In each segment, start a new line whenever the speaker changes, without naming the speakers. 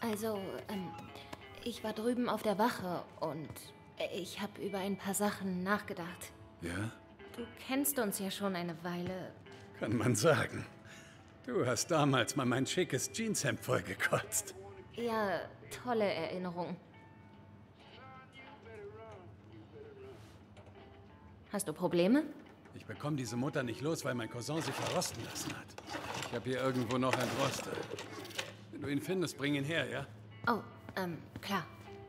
Also, ich war drüben auf der Wache und ich habe über ein paar Sachen nachgedacht.
Ja?
Du kennst uns ja schon eine Weile.
Kann man sagen. Du hast damals mal mein schickes Jeanshemd vollgekotzt.
Ja, tolle Erinnerung. Hast du Probleme?
Ich bekomme diese Mutter nicht los, weil mein Cousin sie verrosten lassen hat. Ich habe hier irgendwo noch ein Roster. Wenn du ihn findest, bring ihn her, ja?
Oh, klar.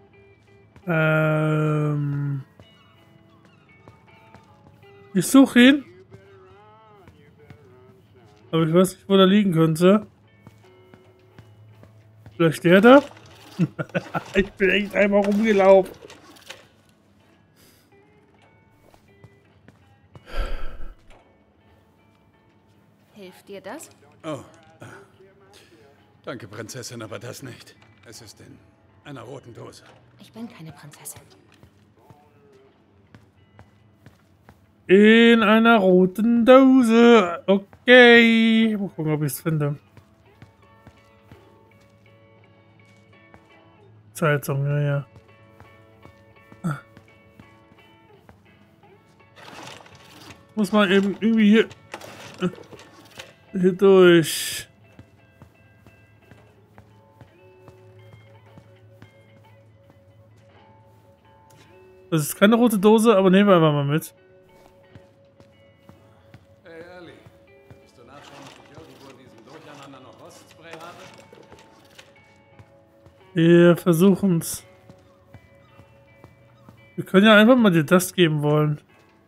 Ich suche ihn. Aber ich weiß nicht, wo der liegen könnte. Vielleicht der da? Ich bin echt einmal rumgelaufen.
Hilft dir das?
Oh. Danke, Prinzessin, aber das nicht. Es ist in einer roten Dose.
Ich bin keine Prinzessin.
In einer roten Dose. Okay. Mal gucken, ob ich es finde. Zeitung, ja. Muss man eben irgendwie hier durch. Das ist keine rote Dose, aber nehmen wir einfach mal mit.
Hey, Ellie. Könntest du nachschauen, ob ich irgendwo in diesem Durcheinander noch Rostspray habe?
Wir versuchen's. Wir können ja einfach mal dir das geben wollen.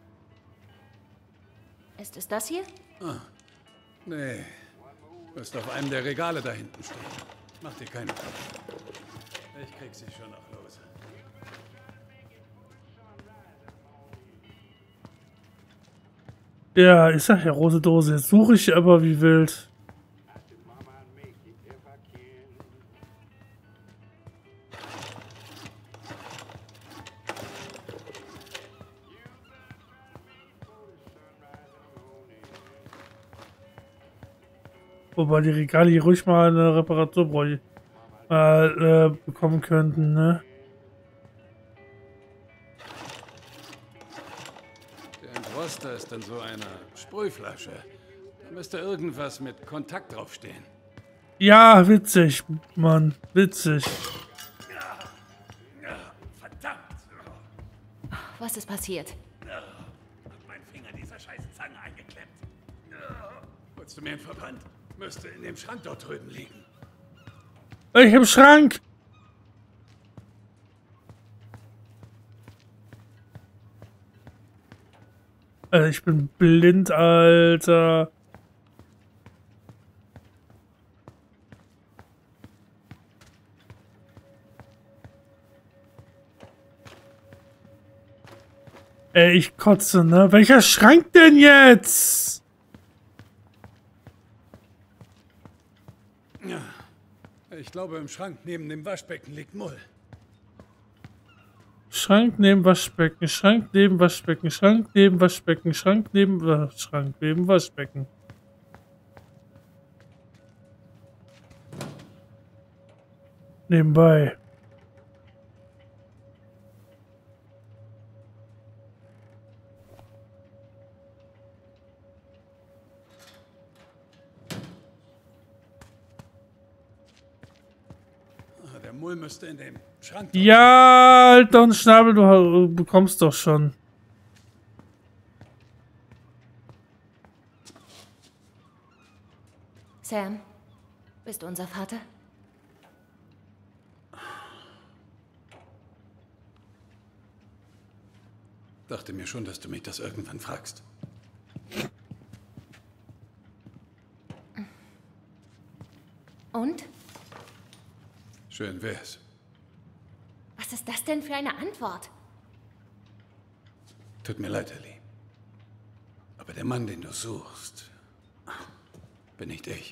Ist es das hier?
Nee. Müsste auf einem der Regale da hinten stehen. Mach dir keine Kopf. Ich krieg sie schon noch los.
Ja, ich sag ja rote Dose. Jetzt suche ich aber wie wild. Wobei die Regale hier ruhig mal eine Reparatur bekommen könnten, ne?
Der Entroster ist in so einer Sprühflasche. Da müsste irgendwas mit Kontakt draufstehen.
Ja, witzig, Mann. Witzig.
Verdammt!
Was ist passiert?
Hat mein Finger dieser scheiß Zange eingeklemmt. Holst du mir einen Verband? Müsste in dem Schrank dort drüben liegen.
Ich im Schrank! Ich bin blind, Alter. Ich kotze, ne? Welcher Schrank denn jetzt?
Ich glaube, im Schrank neben dem Waschbecken liegt Mull.
Schrank neben Waschbecken, Schrank neben Waschbecken, Schrank neben Waschbecken, Schrank neben Schrank neben Waschbecken. Nebenbei.
Der Mull müsste in dem Schrank.
Ja, halt doch einen Schnabel, du bekommst doch schon.
Sam, bist du unser Vater?
Dachte mir schon, dass du mich das irgendwann fragst.
Und?
Schön wär's.
Was ist das denn für eine Antwort?
Tut mir leid, Ellie. Aber der Mann, den du suchst, bin nicht ich.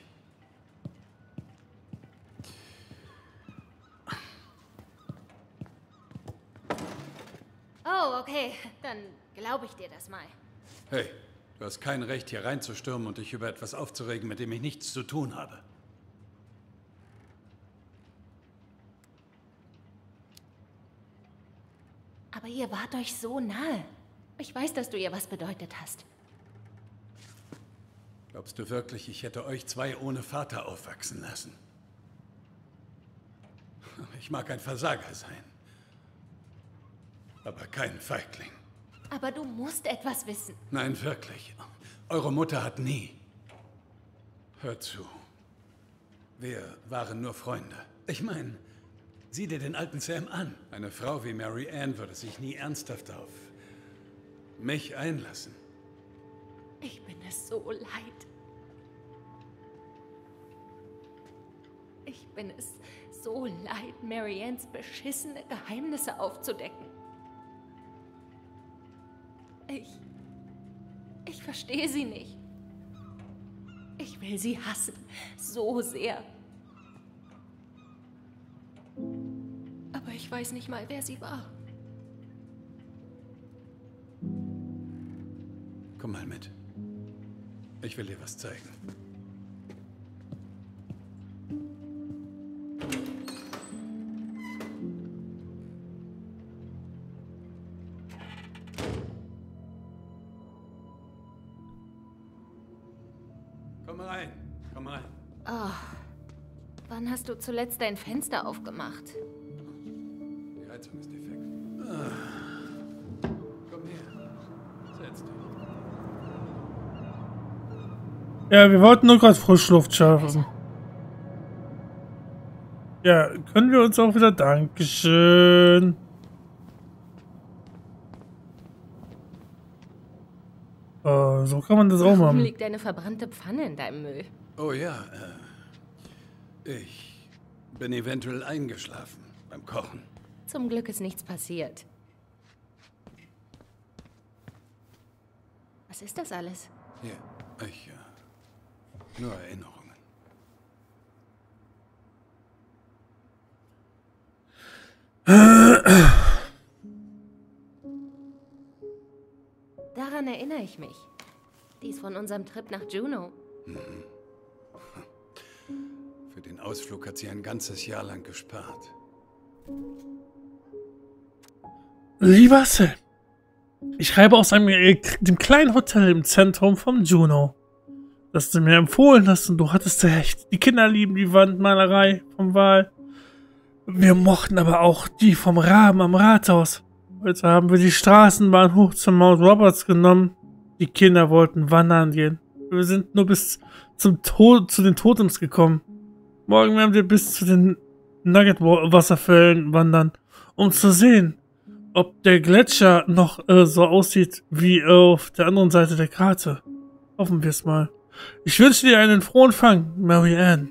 Oh, okay. Dann glaube ich dir das mal.
Hey, du hast kein Recht, hier reinzustürmen und dich über etwas aufzuregen, mit dem ich nichts zu tun habe.
Aber ihr wart euch so nahe. Ich weiß, dass du ihr was bedeutet hast.
Glaubst du wirklich, ich hätte euch zwei ohne Vater aufwachsen lassen? Ich mag ein Versager sein. Aber kein Feigling.
Aber du musst etwas wissen.
Nein, wirklich. Eure Mutter hat nie. Hört zu. Wir waren nur Freunde. Ich meine, sieh dir den alten Sam an. Eine Frau wie Mary Ann würde sich nie ernsthaft auf mich einlassen.
Ich bin es so leid. Ich bin es so leid, Mary Anns beschissene Geheimnisse aufzudecken. Ich verstehe sie nicht. Ich will sie hassen. So sehr. Aber ich weiß nicht mal, wer sie war.
Komm mal mit. Ich will dir was zeigen. Komm rein, komm rein.
Oh, wann hast du zuletzt dein Fenster aufgemacht?
Die Heizung ist defekt. Komm her. Setz dich.
Ja, wir wollten nur gerade Frischluft schaffen. Ja, können wir uns auch wieder... Dankeschön. So kann man das auch
Warum
machen.
liegt eine verbrannte Pfanne in deinem Müll?
Oh ja, ich bin eventuell eingeschlafen beim Kochen.
Zum Glück ist nichts passiert. Was ist das alles?
Hier, nur Erinnerungen.
Daran erinnere ich mich. Die ist von unserem Trip nach Juneau.
Für den Ausflug hat sie ein ganzes Jahr lang gespart.
Lieber Sam, ich schreibe aus dem kleinen Hotel im Zentrum von Juneau, das du mir empfohlen hast und du hattest recht. Die Kinder lieben die Wandmalerei vom Wal. Wir mochten aber auch die vom Raben am Rathaus. Heute haben wir die Straßenbahn hoch zum Mount Roberts genommen. Die Kinder wollten wandern gehen. Wir sind nur bis zu den Totems gekommen. Morgen werden wir bis zu den Nugget-Wasserfällen wandern, um zu sehen, ob der Gletscher noch so aussieht wie auf der anderen Seite der Karte. Hoffen wir es mal. Ich wünsche dir einen frohen Fang, Mary Ann.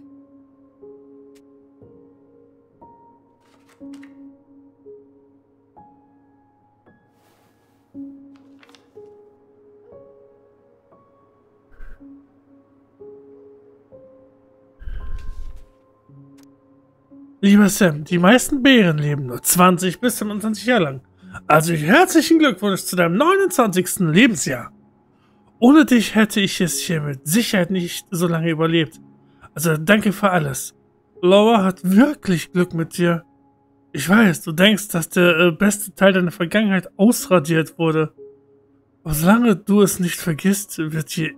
Lieber Sam, die meisten Bären leben nur 20 bis 25 Jahre lang. Also herzlichen Glückwunsch zu deinem 29. Lebensjahr. Ohne dich hätte ich es hier mit Sicherheit nicht so lange überlebt. Also danke für alles. Laura hat wirklich Glück mit dir. Ich weiß, du denkst, dass der beste Teil deiner Vergangenheit ausradiert wurde. Aber solange du es nicht vergisst, wird die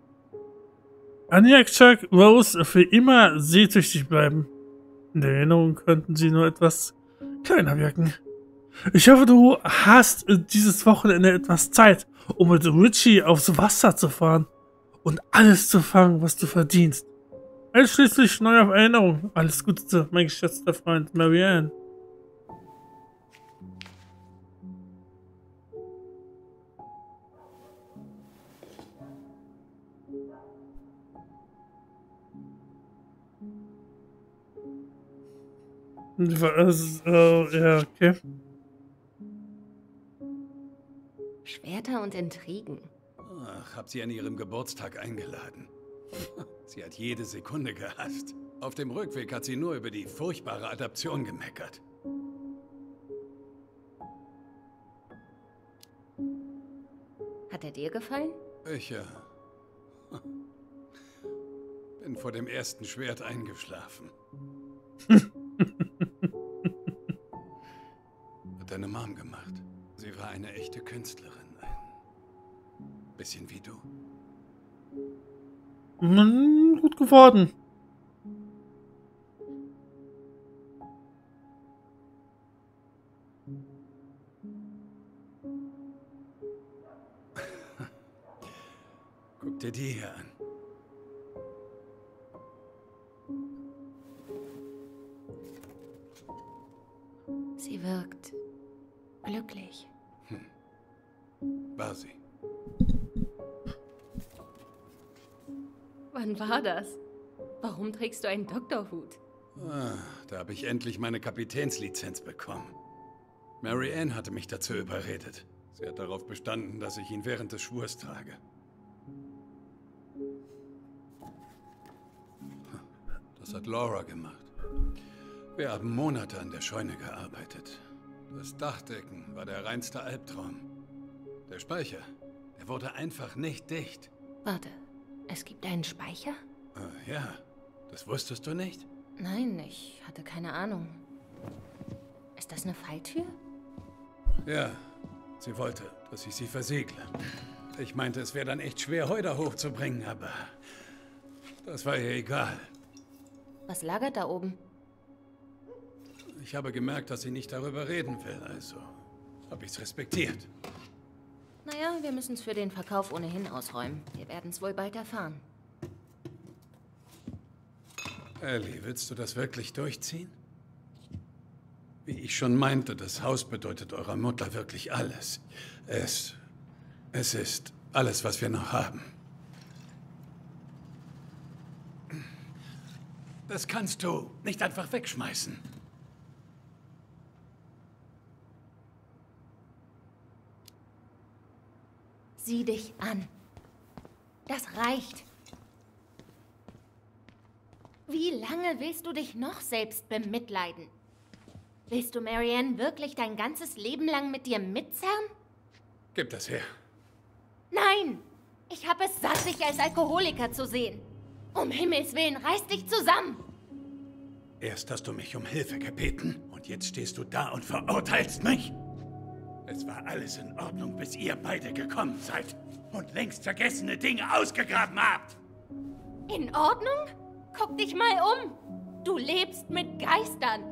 Aniak Rose für immer sehsüchtig bleiben. In der Erinnerung könnten sie nur etwas kleiner wirken. Ich hoffe, du hast dieses Wochenende etwas Zeit, um mit Richie aufs Wasser zu fahren und alles zu fangen, was du verdienst. Einschließlich neuer Erinnerungen. Alles Gute, mein geschätzter Freund Mary Ann. Ja, okay.
Schwerter und Intrigen.
Ach, hab sie an ihrem Geburtstag eingeladen. Sie hat jede Sekunde gehasst. Auf dem Rückweg hat sie nur über die furchtbare Adaption gemeckert.
Hat er dir gefallen?
Ich, bin vor dem ersten Schwert eingeschlafen. Hat deine Mom gemacht. wäre eine echte Künstlerin. Ein bisschen wie du.
Gut geworden.
Guck dir die hier an.
Sie wirkt glücklich.
War sie.
Wann war das? Warum trägst du einen Doktorhut?
Da habe ich endlich meine Kapitänslizenz bekommen. Mary Ann hatte mich dazu überredet. Sie hat darauf bestanden, dass ich ihn während des Schwurs trage. Das hat Laura gemacht. Wir haben Monate an der Scheune gearbeitet. Das Dachdecken war der reinste Albtraum. Der Speicher, der wurde einfach nicht dicht.
Warte, es gibt einen Speicher?
Ja, das wusstest du nicht?
Nein, ich hatte keine Ahnung. Ist das eine Falltür?
Ja, sie wollte, dass ich sie versiegle. Ich meinte, es wäre dann echt schwer, Heu da hochzubringen, aber das war ihr egal.
Was lagert da oben?
Ich habe gemerkt, dass sie nicht darüber reden will, also habe ich's respektiert.
Naja, wir müssen es für den Verkauf ohnehin ausräumen. Wir werden es wohl bald erfahren.
Ellie, willst du das wirklich durchziehen? Wie ich schon meinte, das Haus bedeutet eurer Mutter wirklich alles. Es ist alles, was wir noch haben. Das kannst du nicht einfach wegschmeißen.
Sieh dich an. Das reicht. Wie lange willst du dich noch selbst bemitleiden? Willst du Mary Ann wirklich dein ganzes Leben lang mit dir mitzerren?
Gib das her.
Nein! Ich habe es satt, dich als Alkoholiker zu sehen. Um Himmels Willen, reiß dich zusammen!
Erst hast du mich um Hilfe gebeten und jetzt stehst du da und verurteilst mich? Es war alles in Ordnung, bis ihr beide gekommen seid und längst vergessene Dinge ausgegraben habt.
In Ordnung? Guck dich mal um. Du lebst mit Geistern.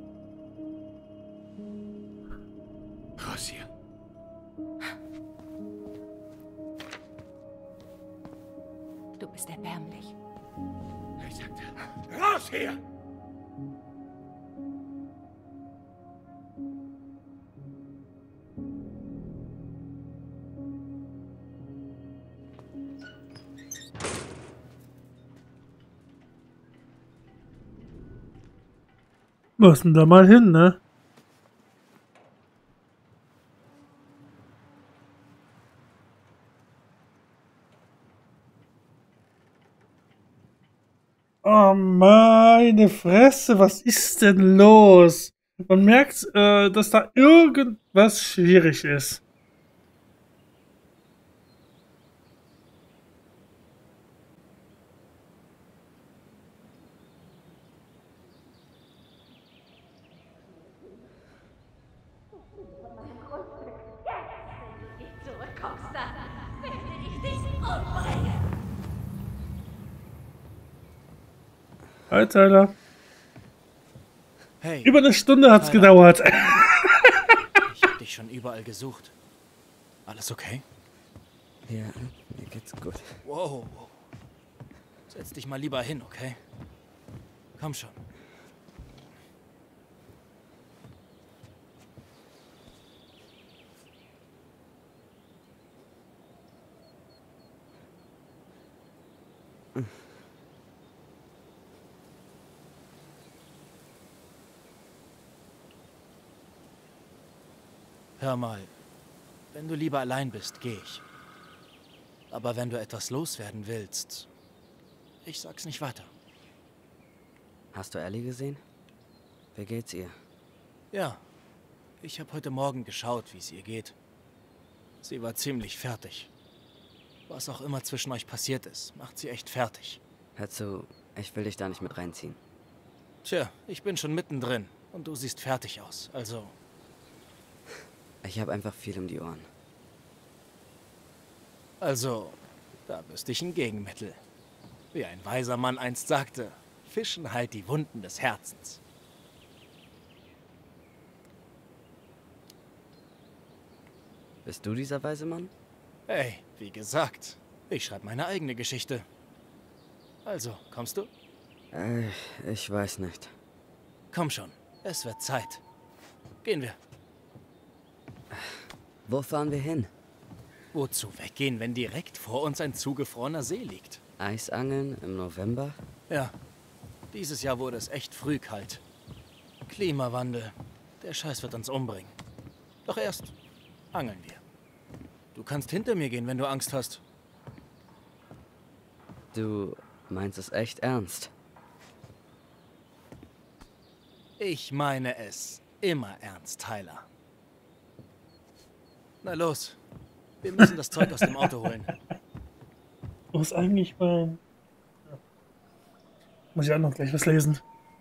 Raus hier.
Du bist erbärmlich.
Ich sagte, raus hier!
Müssen da mal hin, ne? Oh, meine Fresse, was ist denn los? Man merkt, dass da irgendwas schwierig ist. Hi, Tyler.
Hey.
Über eine Stunde hat's
Tyler.
gedauert.
Ich hab dich schon überall gesucht. Alles okay?
Ja, mir geht's gut.
Wow. Setz dich mal lieber hin, okay? Komm schon. Hör mal, wenn du lieber allein bist, geh ich. Aber wenn du etwas loswerden willst, ich sag's nicht weiter.
Hast du Ellie gesehen? Wie geht's ihr?
Ja, ich habe heute Morgen geschaut, wie es ihr geht. Sie war ziemlich fertig. Was auch immer zwischen euch passiert ist, macht sie echt fertig.
Hör zu, ich will dich da nicht mit reinziehen.
Tja, ich bin schon mittendrin und du siehst fertig aus, also...
Ich habe einfach viel um die Ohren.
Also, da wüsste ich ein Gegenmittel. Wie ein weiser Mann einst sagte, Fischen heilt die Wunden des Herzens.
Bist du dieser weise Mann?
Hey, wie gesagt, ich schreibe meine eigene Geschichte. Also, kommst du?
Ich weiß nicht.
Komm schon, es wird Zeit. Gehen wir.
Wo fahren wir hin?
Wozu weggehen, wenn direkt vor uns ein zugefrorener See liegt?
Eisangeln im November?
Ja, dieses Jahr wurde es echt früh kalt. Klimawandel. Der Scheiß wird uns umbringen. Doch erst angeln wir. Du kannst hinter mir gehen, wenn du Angst hast.
Du meinst es echt ernst?
Ich meine es immer ernst, Tyler. Na los, wir müssen das Zeug aus dem Auto holen.
Wo ist eigentlich mein... Ja. Muss ich auch noch gleich was lesen.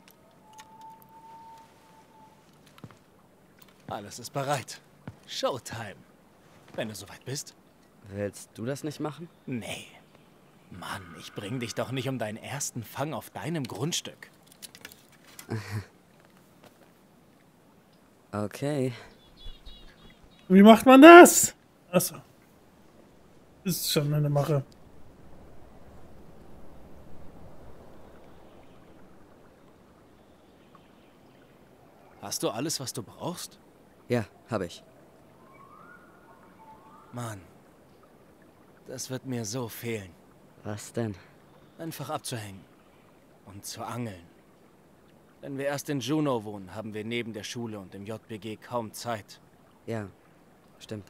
Alles ist bereit. Showtime. Wenn du soweit bist.
Willst du das nicht machen?
Nee. Mann, ich bring dich doch nicht um deinen ersten Fang auf deinem Grundstück.
Okay.
Wie macht man das? Achso. Ist schon eine Mache.
Hast du alles, was du brauchst?
Ja, habe ich.
Mann, das wird mir so fehlen.
Was denn?
Einfach abzuhängen und zu angeln. Wenn wir erst in Juneau wohnen, haben wir neben der Schule und dem JBG kaum Zeit.
Ja, stimmt.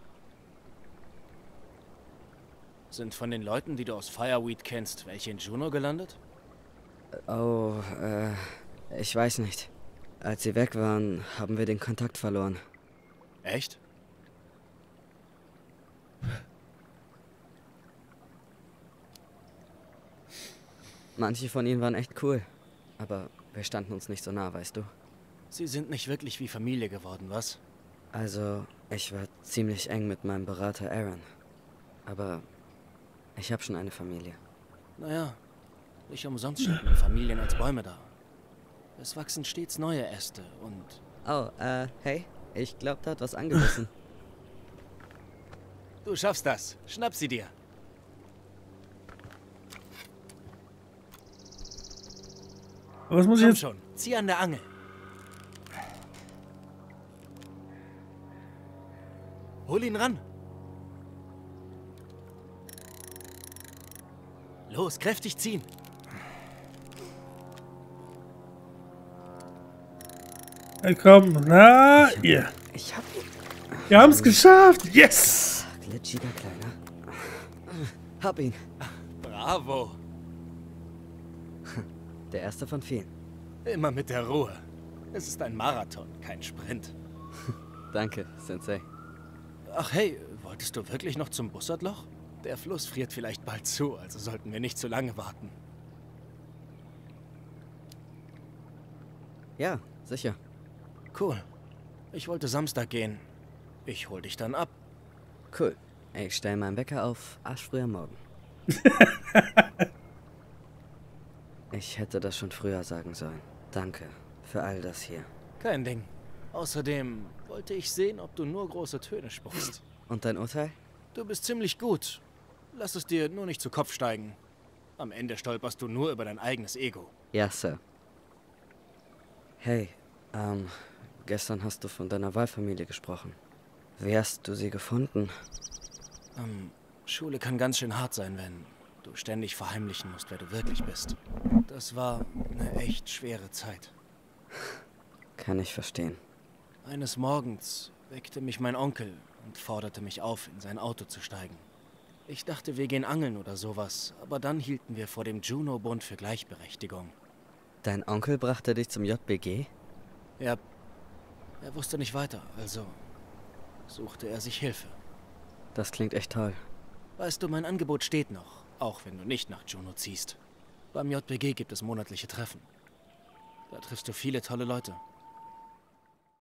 Sind von den Leuten, die du aus Fireweed kennst, welche in Juneau gelandet?
Oh, ich weiß nicht. Als sie weg waren, haben wir den Kontakt verloren.
Echt?
Manche von ihnen waren echt cool, aber wir standen uns nicht so nah, weißt du?
Sie sind nicht wirklich wie Familie geworden, was?
Also, ich war ziemlich eng mit meinem Berater Aaron. Aber ich habe schon eine Familie.
Naja, nicht umsonst stehen Familien als Bäume da. Es wachsen stets neue Äste und...
Oh, hey, ich glaube, da hat was angebissen.
Du schaffst das. Schnapp sie dir.
Was muss ich
Komm
jetzt...
schon, zieh an der Angel. Hol ihn ran. Los, kräftig ziehen.
Hey, komm, na, ihr.
Ich hab ihn.
Wir haben es geschafft. Yes!
Glitschiger Kleiner. Hab ihn.
Bravo.
Der erste von vielen.
Immer mit der Ruhe. Es ist ein Marathon, kein Sprint.
Danke, Sensei.
Ach hey, wolltest du wirklich noch zum Bussardloch? Der Fluss friert vielleicht bald zu, also sollten wir nicht zu lange warten.
Ja, sicher.
Cool. Ich wollte Samstag gehen. Ich hol dich dann ab.
Cool. Ich stelle meinen Wecker auf arschfrüh am Morgen. Ich hätte das schon früher sagen sollen. Danke für all das hier.
Kein Ding. Außerdem wollte ich sehen, ob du nur große Töne spuckst.
Und dein Urteil?
Du bist ziemlich gut. Lass es dir nur nicht zu Kopf steigen. Am Ende stolperst du nur über dein eigenes Ego.
Ja, Sir. Hey, gestern hast du von deiner Wahlfamilie gesprochen. Wie hast du sie gefunden?
Schule kann ganz schön hart sein, wenn du ständig verheimlichen musst, wer du wirklich bist. Das war eine echt schwere Zeit.
Kann ich verstehen.
Eines Morgens weckte mich mein Onkel und forderte mich auf, in sein Auto zu steigen. Ich dachte, wir gehen angeln oder sowas, aber dann hielten wir vor dem Juneau-Bund für Gleichberechtigung.
Dein Onkel brachte dich zum JBG?
Ja, er wusste nicht weiter, also suchte er sich Hilfe.
Das klingt echt toll.
Weißt du, mein Angebot steht noch, auch wenn du nicht nach Juneau ziehst. Beim JBG gibt es monatliche Treffen. Da triffst du viele tolle Leute.